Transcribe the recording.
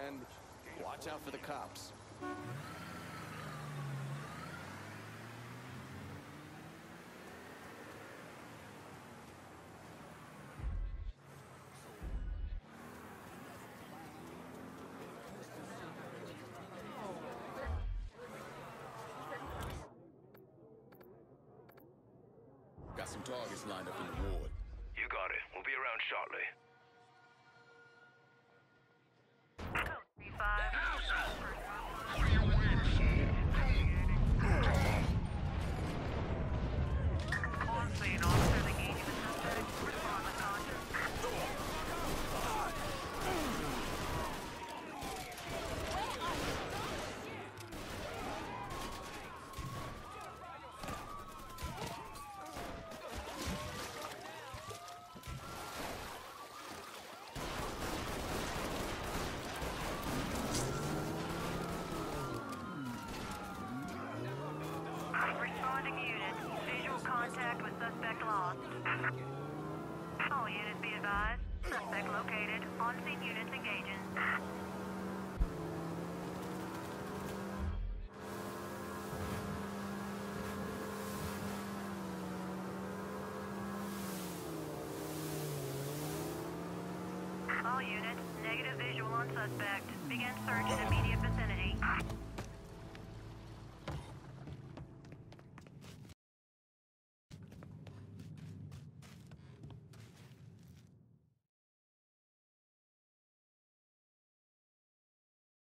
and watch out for the cops. Got some targets lined up in the ward. You got it. We'll be around shortly. What are you waiting for? On scene, officers engaging with suspect. Respond with caution. Responding unit. Visual contact with suspect lost. All units be advised. Suspect located. On-scene units engaging. All units, negative visual on suspect. Begin search in immediate vicinity.